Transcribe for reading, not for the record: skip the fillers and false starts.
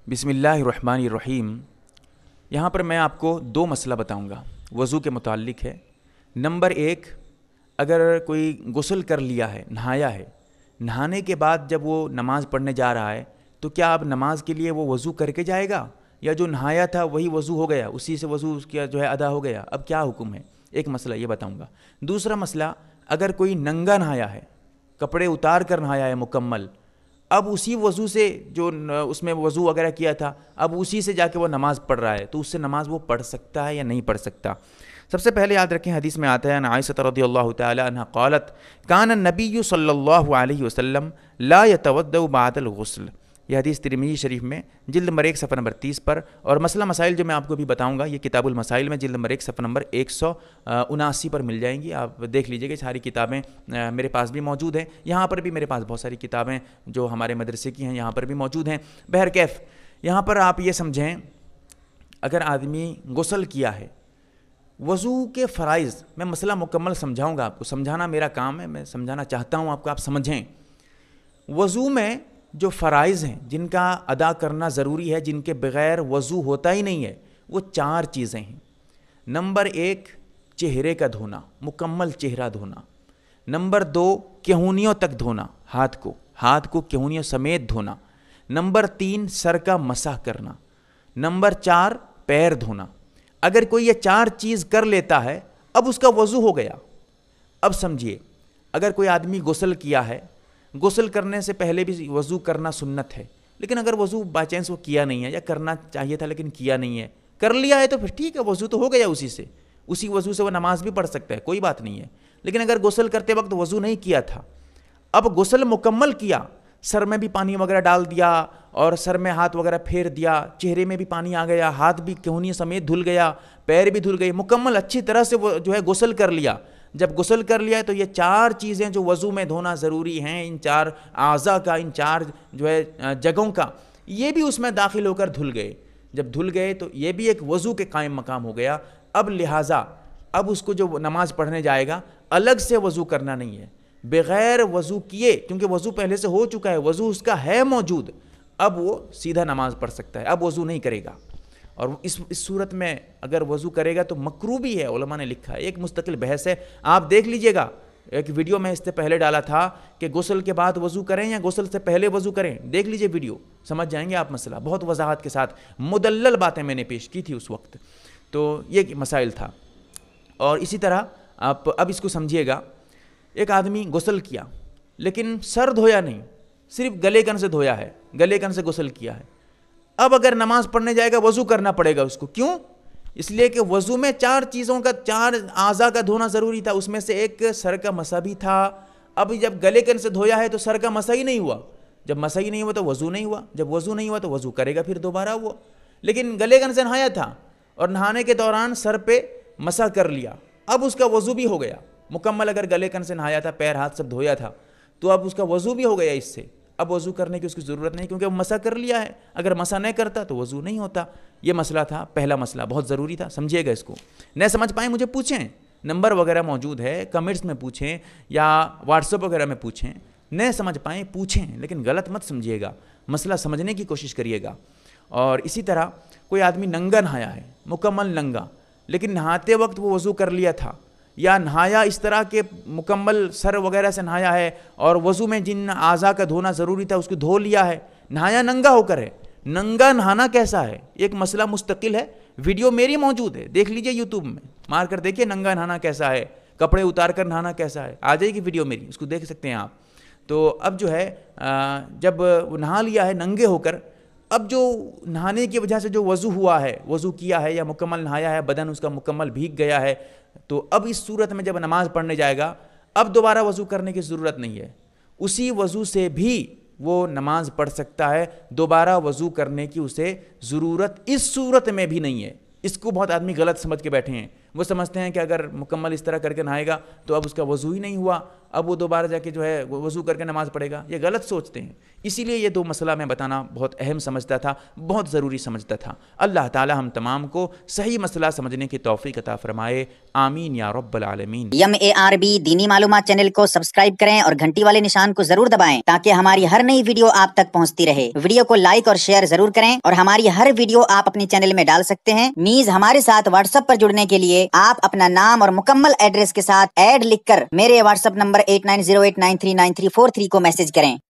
بسم اللہ الرحمن الرحیم۔ یہاں پر میں آپ کو دو مسئلہ بتاؤں گا، وضو کے متعلق ہے۔ نمبر ایک، اگر کوئی غسل کر لیا ہے، نہایا ہے، نہانے کے بعد جب وہ نماز پڑھنے جا رہا ہے تو کیا اب نماز کے لیے وہ وضو کر کے جائے گا، یا جو نہایا تھا وہی وضو ہو گیا، اسی سے وضو اس کا جو ہے ادا ہو گیا؟ اب کیا حکم ہے؟ ایک مسئلہ یہ بتاؤں گا۔ دوسرا مسئلہ، اگر کوئی ننگا نہایا ہے، کپڑے اتار کر نہایا ہے مکمل، اب اسی وضو سے جو اس میں وضو وغیرہ کیا تھا، اب اسی سے جا کے وہ نماز پڑھ رہا ہے، تو اس سے نماز وہ پڑھ سکتا ہے یا نہیں پڑھ سکتا؟ سب سے پہلے یاد رکھیں، حدیث میں آتا ہے عائشہ رضی اللہ تعالی عنہ قالت کان النبی صلی اللہ علیہ وسلم لا يتوضأ بعد الغسل۔ یہ حدیث ترمذی شریف میں جلد نمبر 1 صفحہ نمبر 30 پر، اور مسئلہ مسائل جو میں آپ کو بھی بتاؤں گا یہ کتاب المسائل میں جلد نمبر 1 صفحہ نمبر 179 پر مل جائیں گی۔ آپ دیکھ لیجئے کہ ساری کتابیں میرے پاس بھی موجود ہیں، یہاں پر بھی میرے پاس بہت ساری کتابیں جو ہمارے مدرسے کی ہیں یہاں پر بھی موجود ہیں۔ بہرکیف یہاں پر آپ یہ سمجھیں، اگر آدمی غسل کیا ہے، وضو کے فرائض، میں مسئلہ مکمل سمجھاؤں گا آپ کو، سمجھانا میرا کام ہے، میں سمجھانا چاہتا ہوں آپ کو، آپ سمجھیں۔ وضو میں جو فرائض ہیں جن کا ادا کرنا ضروری ہے، جن کے بغیر وضو ہوتا ہی نہیں ہے، وہ 4 چیزیں ہیں۔ نمبر 1، چہرے کا دھونا، مکمل چہرہ دھونا۔ نمبر 2، کہونیوں تک دھونا، ہاتھ کو کہونیوں سمیت دھونا۔ نمبر 3، سر کا مسح کرنا۔ نمبر 4، پیر دھونا۔ اگر کوئی یہ 4 چیز کر لیتا ہے، اب اس کا وضو ہو گیا۔ اب سمجھیے، اگر کوئی آدمی غسل کیا ہے، غسل کرنے سے پہلے بھی وضو کرنا سنت ہے، لیکن اگر وضو بائی چانس وہ کیا نہیں ہے، یا کرنا چاہیے تھا لیکن کیا نہیں ہے، کر لیا ہے تو پھر ٹھیک ہے، وضو تو ہو گیا، اسی وضو سے وہ نماز بھی پڑھ سکتا ہے، کوئی بات نہیں ہے۔ لیکن اگر غسل کرتے وقت وضو نہیں کیا تھا، اب غسل مکمل کیا، سر میں بھی پانی وغیرہ ڈال دیا اور سر میں ہاتھ وغیرہ پھیر دیا، چہرے میں بھی پانی آ گیا، ہاتھ بھی کہونی سمیت دھل گیا، پیر بھی دھل گئے، مکمل اچھی طرح سے وہ جو ہے غسل کر لیا۔ جب غسل کر لیا تو یہ 4 چیزیں جو وضو میں دھونا ضروری ہیں، ان 4 اعضاء کا، ان 4 جو ہے جگہوں کا، یہ بھی اس میں داخل ہو کر دھل گئے۔ جب دھل گئے تو یہ بھی ایک وضو کے قائم مقام ہو گیا۔ اب لہٰذا اب اس کو جو نماز پڑھنے جائے گا، الگ سے وضو کرنا نہیں ہے، بغیر وضو کیے، کیونکہ وضو پہلے سے ہو چکا ہے، وضو اس کا ہے موجود، اب وہ سیدھا نماز پڑھ سکتا ہے، اب وضو نہیں کرے گا۔ اور اس صورت میں اگر وضو کرے گا تو مکروہ بھی ہے، علماء نے لکھا ہے، ایک مستقل بحث ہے، آپ دیکھ لیجئے گا۔ ایک ویڈیو میں اس سے پہلے ڈالا تھا کہ غسل کے بعد وضو کریں یا غسل سے پہلے وضو کریں، دیکھ لیجئے ویڈیو، سمجھ جائیں گے آپ مسئلہ، بہت وضاحت کے ساتھ مدلل باتیں میں نے پیش کی تھی اس وقت۔ تو یہ مسائل تھا۔ اور اسی طرح آپ اب اس کو سمجھیے گا، ایک آدمی غسل کیا لیکن سر دھویا نہیں، صرف گلے کن سے دھویا ہے، گلے کن سے غسل کیا ہے، اب اگر نماز پڑھنے جائے گا وضو کرنا پڑے گا اس کو۔ کیوں؟ اس لیے کہ وضو میں 4 چیزوں کا، 4 اعضاء کا دھونا ضروری تھا، اس میں سے ایک سر کا مسح بھی تھا۔ اب جب گلے کن سے دھویا ہے تو سر کا مسح ہی نہیں ہوا، جب مسح ہی نہیں ہوا تو وضو نہیں ہوا، جب وضو نہیں ہوا تو وضو کرے گا پھر دوبارہ وہ۔ لیکن گلے کن سے نہایا تھا اور نہانے کے دوران سر پہ مسح کر لیا، اب اس کا وضو بھی ہو گیا مکمل۔ اگر گلے کن سے نہایا تھا، پیر ہاتھ سب دھویا تھا، تو اب اس کا وضو بھی ہو گیا اس سے، اب وضو کرنے کی اس کی ضرورت نہیں، کیونکہ وہ مسح کر لیا ہے۔ اگر مسح نہیں کرتا تو وضو نہیں ہوتا۔ یہ مسئلہ تھا، پہلا مسئلہ بہت ضروری تھا، سمجھیے گا اس کو۔ نہ سمجھ پائیں مجھے پوچھیں، نمبر وغیرہ موجود ہے، کمنٹس میں پوچھیں یا واٹس ایپ وغیرہ میں پوچھیں، نہ سمجھ پائیں پوچھیں، لیکن غلط مت سمجھیے گا، مسئلہ سمجھنے کی کوشش کریے گا۔ اور اسی طرح کوئی آدمی ننگا نہایا ہے، مکمل ننگا، لیکن نہاتے وقت وہ وضو کر لیا تھا، یا نہایا اس طرح کے مکمل سر وغیرہ سے نہایا ہے اور وضو میں جن اعضاء کا دھونا ضروری تھا اس کو دھو لیا ہے، نہایا ننگا ہو کر ہے۔ ننگا نہانا کیسا ہے، ایک مسئلہ مستقل ہے، ویڈیو میری موجود ہے، دیکھ لیجئے یوٹیوب میں مار کر دیکھیے ننگا نہانا کیسا ہے، کپڑے اتار کر نہانا کیسا ہے، آ جائے گی ویڈیو میری، اس کو دیکھ سکتے ہیں آپ۔ تو اب جو ہے جب نہا لیا ہے ننگے ہو کر، اب جو نہانے کی وجہ سے جو وضو ہوا ہے، وضو کیا ہے یا مکمل نہایا ہے، بدن اس کا مکمل بھیگ گیا ہے، تو اب اس صورت میں جب نماز پڑھنے جائے گا، اب دوبارہ وضو کرنے کی ضرورت نہیں ہے، اسی وضو سے بھی وہ نماز پڑھ سکتا ہے، دوبارہ وضو کرنے کی اسے ضرورت اس صورت میں بھی نہیں ہے۔ اس کو بہت آدمی غلط سمجھ کے بیٹھے ہیں، وہ سمجھتے ہیں کہ اگر مکمل اس طرح کر کے نہائے گا تو اب اس کا وضو ہی نہیں ہوا، اب وہ دوبارہ جا کے جو ہے وضو کر کے نماز پڑھے گا. یہ غلط سوچتے ہیں. اسی لیے یہ دو مسئلہ میں بتانا بہت اہم سمجھتا تھا، بہت ضروری سمجھتا تھا. اللہ تعالی ہم تمام کو صحیح مسئلہ سمجھنے کی توفیق عطا فرمائے. آمین یا رب العالمین. MARB دینی معلومات چینل کو سبسکرائب کریں اور گھنٹی والے نشان کو ضرور دبائیں تاکہ ہماری ہر نئی ویڈیو آپ تک پہنچتی رہے. ویڈیو کو لائک اور شیئر ضرور کریں اور ہماری ہر ویڈیو آپ اپنے چینل میں ڈال سکتے ہیں. نیز ہمارے ساتھ واٹس ایپ پر جڑنے کے لیے آپ اپنا نام اور مکمل ایڈریس کے ساتھ ایڈ لکھ کر میرے واٹس ایپ نمبر 8908939343 کو میسج کریں.